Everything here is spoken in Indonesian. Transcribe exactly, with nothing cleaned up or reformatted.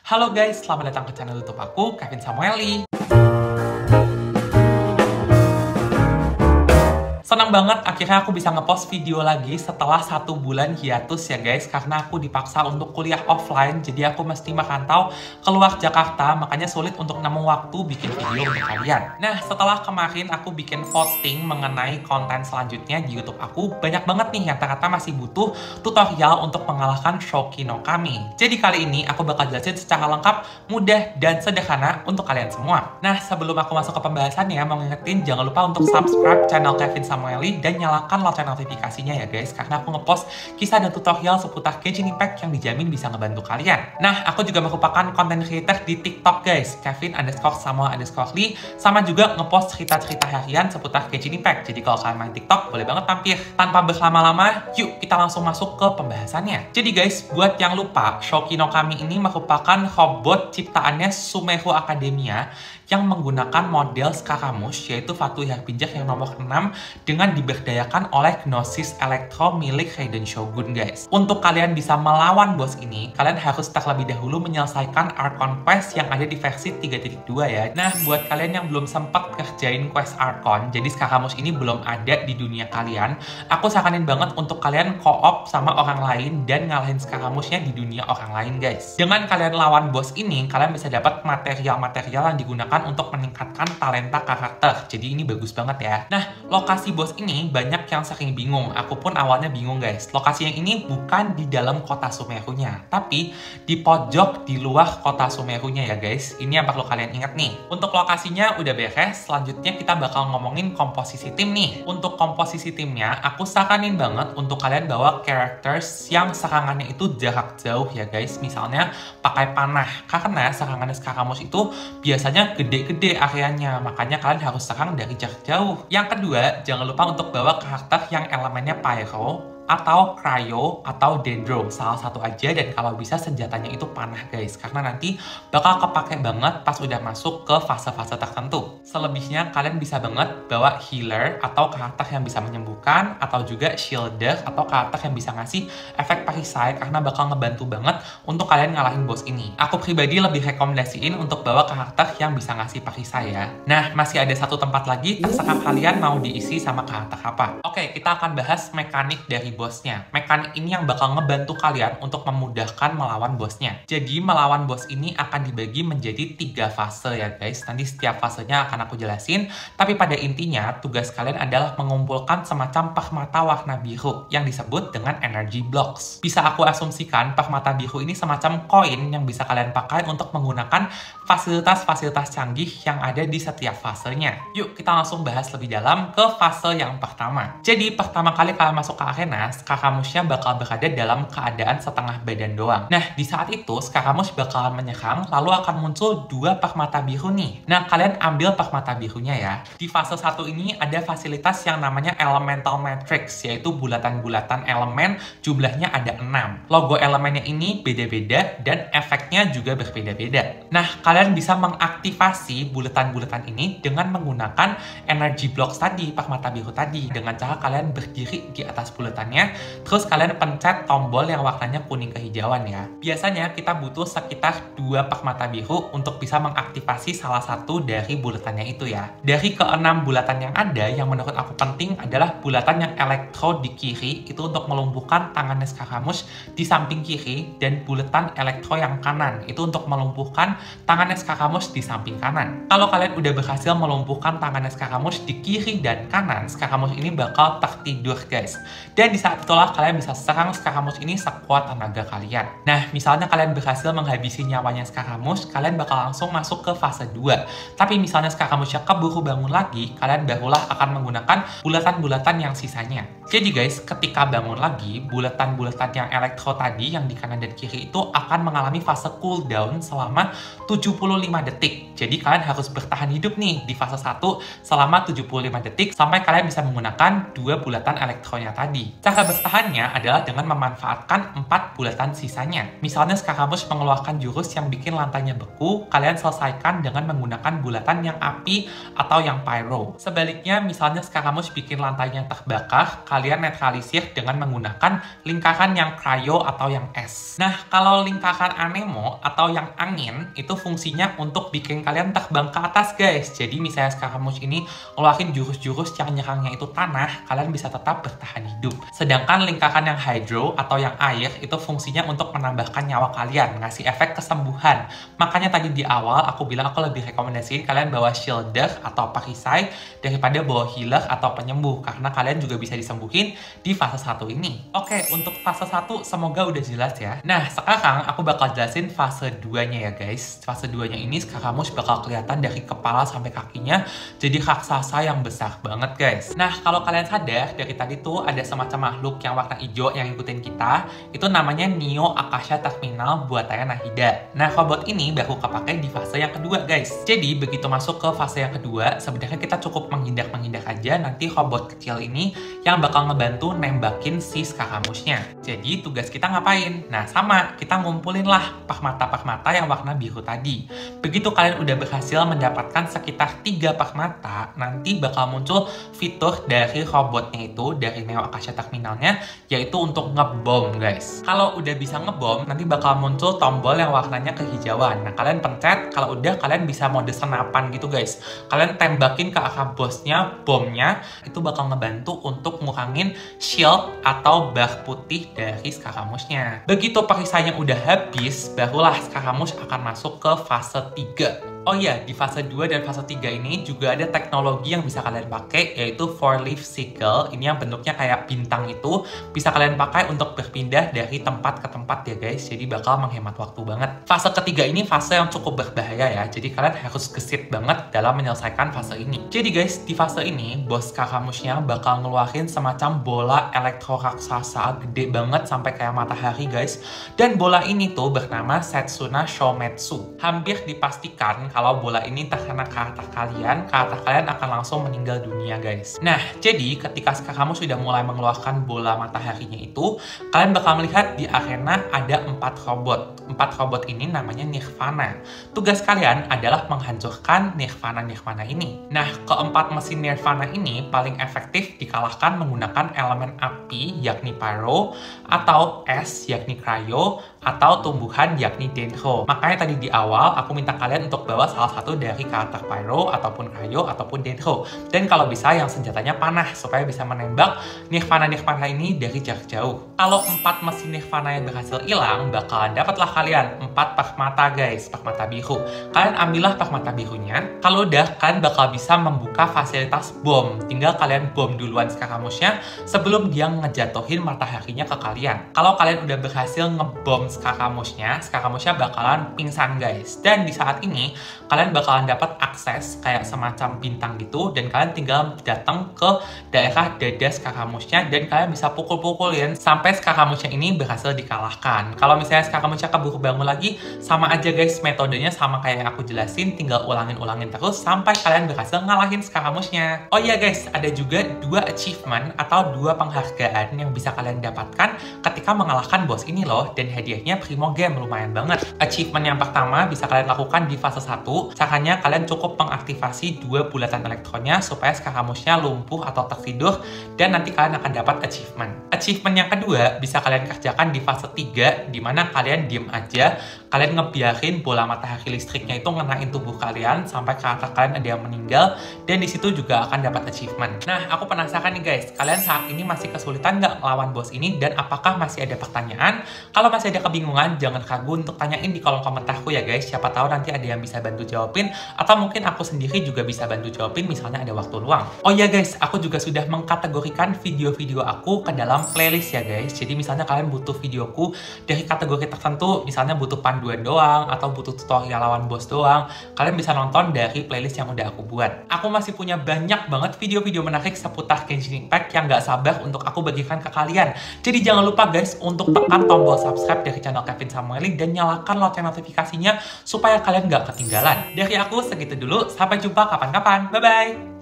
Halo guys, selamat datang ke channel YouTube aku, Kevin Samueli. Senang banget akhirnya aku bisa ngepost video lagi setelah satu bulan hiatus ya guys, karena aku dipaksa untuk kuliah offline, jadi aku mesti merantau keluar Jakarta, makanya sulit untuk nemu waktu bikin video untuk kalian. Nah, setelah kemarin aku bikin voting mengenai konten selanjutnya di YouTube aku, banyak banget nih yang ternyata masih butuh tutorial untuk mengalahkan Shoki no Kami. Jadi kali ini aku bakal jelasin secara lengkap, mudah, dan sederhana untuk kalian semua. Nah, sebelum aku masuk ke pembahasannya, mau ngingetin jangan lupa untuk subscribe channel Kevin Samueli dan nyalakan lonceng notifikasinya ya guys, karena aku ngepost kisah dan tutorial seputar Genshin Impact yang dijamin bisa ngebantu kalian. Nah, aku juga merupakan content creator di TikTok guys, Kevin underscore Samuel underscore Lee, sama juga ngepost cerita-cerita harian seputar Genshin Impact. Jadi kalau kalian main TikTok, boleh banget mampir. Tanpa berlama-lama, yuk kita langsung masuk ke pembahasannya. Jadi guys, buat yang lupa, Shoki no Kami ini merupakan robot ciptaannya Sumeru Academia yang menggunakan model Scaramouche, yaitu Fatu Harbinger yang nomor enam dengan diberdayakan oleh Gnosis Electro milik Raiden Shogun guys. Untuk kalian bisa melawan bos ini, kalian harus terlebih dahulu menyelesaikan Archon Quest yang ada di versi tiga titik dua ya. Nah, buat kalian yang belum sempat kerjain quest Archon, jadi Scaramouche ini belum ada di dunia kalian, aku saranin banget untuk kalian co-op sama orang lain dan ngalahin Scaramouche-nya di dunia orang lain guys. Dengan kalian lawan bos ini, kalian bisa dapat material-material yang digunakan untuk meningkatkan talenta karakter. Jadi ini bagus banget ya. Nah, lokasi bos ini banyak yang sering bingung. Aku pun awalnya bingung guys. Lokasi yang ini bukan di dalam kota Sumerunya, tapi di pojok di luar kota Sumerunya ya guys. Ini yang perlu kalian ingat nih. Untuk lokasinya udah beres, selanjutnya kita bakal ngomongin komposisi tim nih. Untuk komposisi timnya, aku saranin banget untuk kalian bawa characters yang serangannya itu jarak jauh ya guys. Misalnya pakai panah, karena serangannya Scaramouche itu biasanya gede-gede areanya, makanya kalian harus serang dari jarak jauh. Yang kedua, jangan lupa untuk bawa karakter yang elemennya pyro atau cryo atau dendro, salah satu aja, dan kalau bisa senjatanya itu panah guys, karena nanti bakal kepake banget pas udah masuk ke fase-fase tertentu. Selebihnya kalian bisa banget bawa healer atau karakter yang bisa menyembuhkan, atau juga shielder atau karakter yang bisa ngasih efek perisai, karena bakal ngebantu banget untuk kalian ngalahin bos ini. Aku pribadi lebih rekomendasiin untuk bawa karakter yang bisa ngasih perisai ya. Nah, masih ada satu tempat lagi, terserah kalian mau diisi sama karakter apa. Oke, kita akan bahas mekanik dari bosnya. Mekanik ini yang bakal ngebantu kalian untuk memudahkan melawan bosnya. Jadi melawan bos ini akan dibagi menjadi tiga fase ya guys. Nanti setiap fasenya akan aku jelasin. Tapi pada intinya tugas kalian adalah mengumpulkan semacam permata warna biru yang disebut dengan energy blocks. Bisa aku asumsikan permata biru ini semacam koin yang bisa kalian pakai untuk menggunakan fasilitas-fasilitas canggih yang ada di setiap fasenya. Yuk kita langsung bahas lebih dalam ke fase yang pertama. Jadi pertama kali kalian masuk ke arena, Scaramouche-nya bakal berada dalam keadaan setengah badan doang. Nah, di saat itu Scaramouche bakalan menyerang, lalu akan muncul dua permata biru nih. Nah, kalian ambil permata birunya ya. Di fase satu ini ada fasilitas yang namanya Elemental Matrix, yaitu bulatan-bulatan elemen, jumlahnya ada enam. Logo elemennya ini beda-beda dan efeknya juga berbeda-beda. Nah, kalian bisa mengaktifasi bulatan-bulatan ini dengan menggunakan energy blocks tadi, permata biru tadi, dengan cara kalian berdiri di atas bulatannya, terus kalian pencet tombol yang warnanya kuning kehijauan ya. Biasanya kita butuh sekitar dua permata biru untuk bisa mengaktifasi salah satu dari bulatannya itu ya. Dari keenam bulatan yang ada, yang menurut aku penting adalah bulatan yang elektro di kiri, itu untuk melumpuhkan tangannya Scaramouche di samping kiri, dan bulatan elektro yang kanan, itu untuk melumpuhkan tangannya Scaramouche di samping kanan. Kalau kalian udah berhasil melumpuhkan tangannya Scaramouche di kiri dan kanan, Scaramouche ini bakal tertidur guys. Dan di saat itulah kalian bisa serang Scaramouche ini sekuat tenaga kalian. Nah, misalnya kalian berhasil menghabisi nyawanya Scaramouche, kalian bakal langsung masuk ke fase dua. Tapi misalnya Scaramouche-nya keburu bangun lagi, kalian barulah akan menggunakan bulatan-bulatan yang sisanya. Jadi guys, ketika bangun lagi, bulatan-bulatan yang elektro tadi yang di kanan dan kiri itu akan mengalami fase cooldown selama tujuh puluh lima detik. Jadi kalian harus bertahan hidup nih di fase satu selama tujuh puluh lima detik sampai kalian bisa menggunakan dua bulatan elektronya tadi. Cara bertahannya adalah dengan memanfaatkan empat bulatan sisanya. Misalnya Scaramouche mengeluarkan jurus yang bikin lantainya beku, kalian selesaikan dengan menggunakan bulatan yang api atau yang pyro. Sebaliknya, misalnya Scaramouche bikin lantainya terbakar, kalian netralisir dengan menggunakan lingkaran yang cryo atau yang es. Nah, kalau lingkaran anemo atau yang angin, itu fungsinya untuk bikin kalian terbang ke atas guys. Jadi misalnya Scaramouche ini ngeluarin jurus-jurus yang nyerangnya itu tanah, kalian bisa tetap bertahan hidup. Sedangkan lingkaran yang hydro atau yang air itu fungsinya untuk menambahkan nyawa kalian, ngasih efek kesembuhan. Makanya tadi di awal aku bilang aku lebih rekomendasiin kalian bawa shielder atau perisai daripada bawa healer atau penyembuh, karena kalian juga bisa disembuhin di fase satu ini. Oke, untuk fase satu semoga udah jelas ya. Nah, sekarang aku bakal jelasin fase dua-nya ya guys. Fase dua-nya ini Scaramouche bakal kelihatan dari kepala sampai kakinya jadi raksasa yang besar banget guys. Nah, kalau kalian sadar dari tadi tuh ada semacam makhluk yang warna hijau yang ngikutin kita, itu namanya Neo Acacia Terminal buatannya Nahida. Nah, robot ini baru kepake di fase yang kedua guys. Jadi begitu masuk ke fase yang kedua, sebenarnya kita cukup menghindar-menghindar aja, nanti robot kecil ini yang bakal ngebantu nembakin si Scaramouche-nya. Jadi tugas kita ngapain? Nah, sama, kita ngumpulin lah permata-permata yang warna biru tadi. Begitu kalian udah berhasil mendapatkan sekitar tiga permata, nanti bakal muncul fitur dari robotnya itu, dari Neo Acacia Terminalnya, yaitu untuk ngebom guys. Kalau udah bisa ngebom, nanti bakal muncul tombol yang warnanya kehijauan. Nah, kalian pencet, kalau udah kalian bisa mode senapan gitu guys. Kalian tembakin ke arah bosnya, bomnya, itu bakal ngebantu untuk ngurangin shield atau bar putih dari Scaramouche-nya. Begitu perisainya udah habis, barulah Scaramouche akan masuk ke fase tiga. Oh iya, di fase dua dan fase tiga ini juga ada teknologi yang bisa kalian pakai, yaitu four leaf sickle. Ini yang bentuknya kayak bintang itu, bisa kalian pakai untuk berpindah dari tempat ke tempat ya guys, jadi bakal menghemat waktu banget. Fase ketiga ini fase yang cukup berbahaya ya, jadi kalian harus gesit banget dalam menyelesaikan fase ini. Jadi guys, di fase ini, bos Scaramouche-nya bakal ngeluarin semacam bola elektro raksasa, gede banget sampai kayak matahari guys. Dan bola ini tuh bernama Setsuna Shometsu. Hampir dipastikan kalau bola ini terkena karakter kalian, karakter kalian akan langsung meninggal dunia guys. Nah, jadi ketika Scaramouche sudah mulai mengeluarkan bola mataharinya itu, kalian bakal melihat di arena ada empat robot. Empat robot ini namanya Nirvana. Tugas kalian adalah menghancurkan Nirvana-Nirvana ini. Nah, keempat mesin Nirvana ini paling efektif dikalahkan menggunakan elemen api yakni pyro, atau es yakni cryo, atau tumbuhan yakni dendro. Makanya tadi di awal aku minta kalian untuk bawa salah satu dari karakter pyro ataupun cryo ataupun dendro. Dan kalau bisa yang senjatanya panah supaya bisa menembak Nirvana-Nirvana ini dari jarak jauh. Kalau empat mesin Nirvana yang berhasil hilang, bakalan dapatlah kalian empat permata guys, permata biru. Kalian ambillah permata birunya. Kalau udah, kalian bakal bisa membuka fasilitas bom. Tinggal kalian bom duluan Scaramouche-nya sebelum dia ngejatuhin mataharinya ke kalian. Kalau kalian udah berhasil ngebom Scaramouche-nya, Scaramouche-nya bakalan pingsan guys. Dan di saat ini kalian bakalan dapat akses kayak semacam bintang gitu, dan kalian tinggal datang ke daerah dada Scaramouche-nya dan kalian bisa pukul-pukulin sampai Scaramouche-nya ini berhasil dikalahkan. Kalau misalnya Scaramouche-nya keburu bangun lagi, sama aja guys, metodenya sama kayak yang aku jelasin, tinggal ulangin-ulangin terus sampai kalian berhasil ngalahin Scaramouche-nya. Oh iya guys, ada juga dua achievement atau dua penghargaan yang bisa kalian dapatkan ketika mengalahkan bos ini loh, dan hadiahnya primo game, lumayan banget. Achievement yang pertama bisa kalian lakukan di fase satu. Caranya kalian cukup mengaktifasi dua bulatan elektronnya supaya Scaramouche-nya lumpuh atau tertidur, dan nanti kalian akan dapat achievement. Achievement yang kedua bisa kalian kerjakan di fase tiga, dimana kalian diem aja, kalian ngebiarin bola matahari listriknya itu ngenain tubuh kalian sampai karakter kalian ada yang meninggal, dan disitu juga akan dapat achievement. Nah, aku penasaran nih guys, kalian saat ini masih kesulitan nggak lawan bos ini, dan apakah masih ada pertanyaan? Kalau masih ada kebingungan, jangan ragu untuk tanyain di kolom komentarku ya guys, siapa tahu nanti ada yang bisa bantu jawabin, atau mungkin aku sendiri juga bisa bantu jawabin misalnya ada waktu luang. Oh ya guys, aku juga sudah mengkategorikan video-video aku ke dalam playlist ya guys. Jadi misalnya kalian butuh videoku dari kategori tertentu, misalnya butuh panduan doang atau butuh tutorial lawan bos doang, kalian bisa nonton dari playlist yang udah aku buat. Aku masih punya banyak banget video-video menarik seputar Genshin Impact yang gak sabar untuk aku bagikan ke kalian. Jadi jangan lupa guys untuk tekan tombol subscribe dari channel Kevin Samueli dan nyalakan lonceng notifikasinya supaya kalian gak ketinggalan. Dari aku segitu dulu, sampai jumpa kapan-kapan. Bye-bye!